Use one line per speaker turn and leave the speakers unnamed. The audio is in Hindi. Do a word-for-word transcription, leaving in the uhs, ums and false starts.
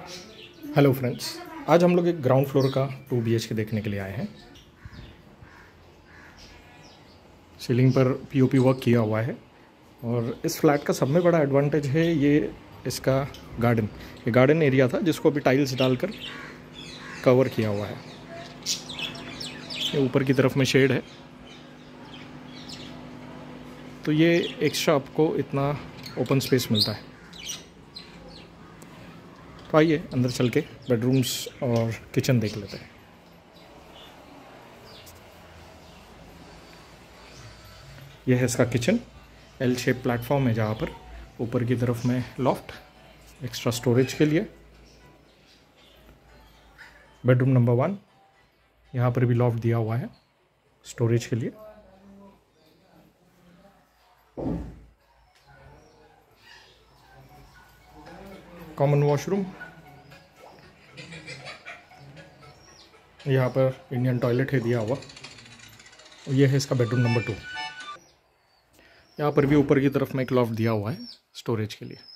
हेलो फ्रेंड्स, आज हम लोग एक ग्राउंड फ्लोर का टू बी एच के देखने के लिए आए हैं। सीलिंग पर पीओपी वर्क किया हुआ है और इस फ्लैट का सब में बड़ा एडवांटेज है ये इसका गार्डन। ये गार्डन एरिया था जिसको अभी टाइल्स डालकर कवर किया हुआ है। ये ऊपर की तरफ में शेड है, तो ये एक्स्ट्रा आपको इतना ओपन स्पेस मिलता है। तो आइए अंदर चल के बेडरूम्स और किचन देख लेते हैं। यह है इसका किचन। एल शेप प्लेटफॉर्म है जहाँ पर ऊपर की तरफ में लॉफ्ट एक्स्ट्रा स्टोरेज के लिए। बेडरूम नंबर वन, यहाँ पर भी लॉफ्ट दिया हुआ है स्टोरेज के लिए। कॉमन वॉशरूम, यहाँ पर इंडियन टॉयलेट है दिया हुआ। यह है इसका बेडरूम नंबर टू। यहाँ पर भी ऊपर की तरफ में एक लॉफ्ट दिया हुआ है स्टोरेज के लिए।